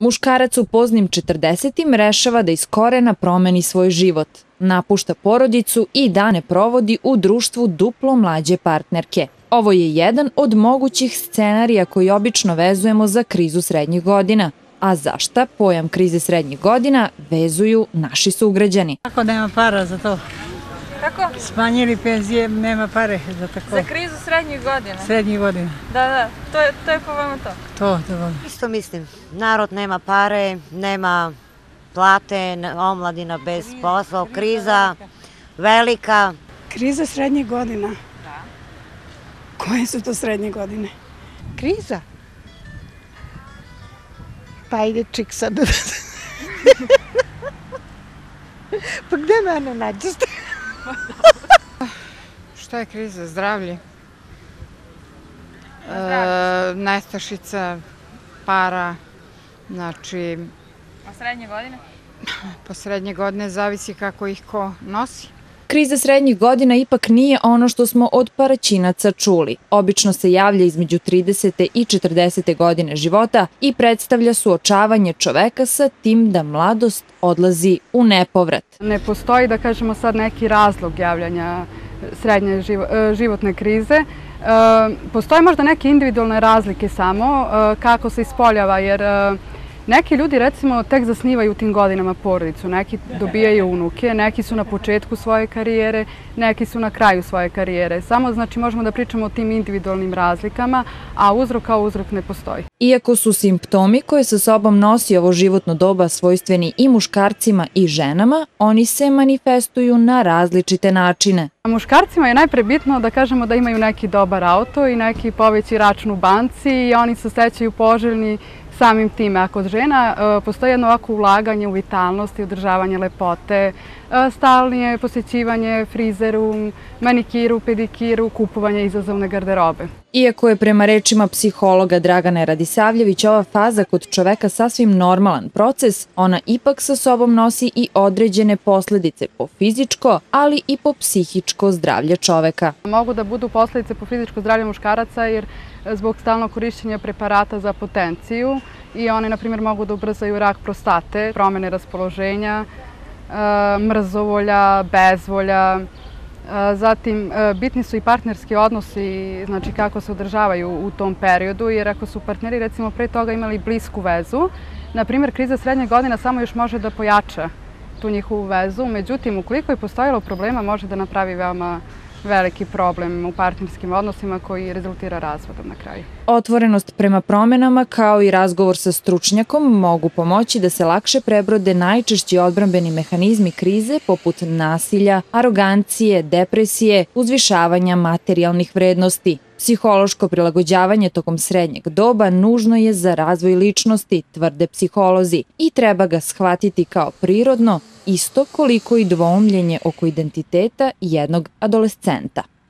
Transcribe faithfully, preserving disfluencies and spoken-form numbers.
Muškarac u poznim četrdesetim rešava da iz korena promeni svoj život. Napušta porodicu i dane provodi u društvu duplo mlađe partnerke. Ovo je jedan od mogućih scenarija koji obično vezujemo za krizu srednjih godina. A za šta pojam krize srednjih godina vezuju naši sugrađani? Kako nema para za to? Kako? Smanjili penzije, nema pare za tako. Za krizu srednjih godina? Srednjih godina. Da, da, to je, to je po vama to? To, to. Isto mislim, narod nema pare, nema plate, omladina bez posla, kriza velika. Kriza srednjih godina? Da. Koje su to srednje godine? Kriza? Pa ide čik sad. Pa gde mene nađeste? Šta je kriza? Zdravlje. Zdravlje. E, nestašica, para, znači... A srednje godine? Po srednje godine zavisi kako ih ko nosi. Kriza srednjih godina ipak nije ono što smo od Paraćinaca čuli. Obično se javlja između tridesete i četrdesete godine života i predstavlja suočavanje čoveka sa tim da mladost odlazi u nepovrat. Ne postoji, da kažemo sad, neki razlog javljanja srednje životne krize. Postoje možda neke individualne razlike samo kako se ispoljava, jer neki ljudi, recimo, tek zasnivaju u tim godinama porodicu, neki dobijaju unuke, neki su na početku svoje karijere, neki su na kraju svoje karijere. Samo, znači, možemo da pričamo o tim individualnim razlikama, a uzrok kao uzrok ne postoji. Iako su simptomi koje sa sobom nosi ovo životno doba svojstveni i muškarcima i ženama, oni se manifestuju na različite načine. Muškarcima je najpre bitno da kažemo da imaju neki dobar auto i neki poveći račun u banci i oni se osjećaju poželjni samim time. A kod žena postoji jedno ovako ulaganje u vitalnost i održavanje lepote, stalnije posjećivanje frizeru, manikiru, pedikiru, kupovanje izazovne garderobe. Iako je prema rečima psihologa Dragane Radisavljević ova faza kod čoveka sasvim normalan proces, ona ipak sa sobom nosi i određene posledice po fizičko, ali i po psihičko zdravlje čoveka. Mogu da budu posledice po fizičko zdravlje muškaraca jer zbog stalnog korišćenja preparata za potenciju i one, na primjer, mogu da ubrzaju rak prostate, promene raspoloženja, mrzovolja, bezvolja. Zatim, bitni su i partnerski odnosi, znači kako se održavaju u tom periodu, jer ako su partneri, recimo, pre toga imali blisku vezu, na primjer, kriza srednjih godina samo još može da pojača tu njihovu vezu, međutim, ukoliko je postojalo problema, može da napravi veoma veliki problem u partnerskim odnosima koji rezultira razvodom na kraju. Otvorenost prema promenama kao i razgovor sa stručnjakom mogu pomoći da se lakše prebrode najčešći odbrambeni mehanizmi krize poput nasilja, arogancije, depresije, uzvišavanja materijalnih vrednosti. Psihološko prilagođavanje tokom srednjeg doba nužno je za razvoj ličnosti, tvrde psiholozi, i treba ga shvatiti kao prirodno, isto koliko i dvoumljenje oko identiteta jednog adolescenta.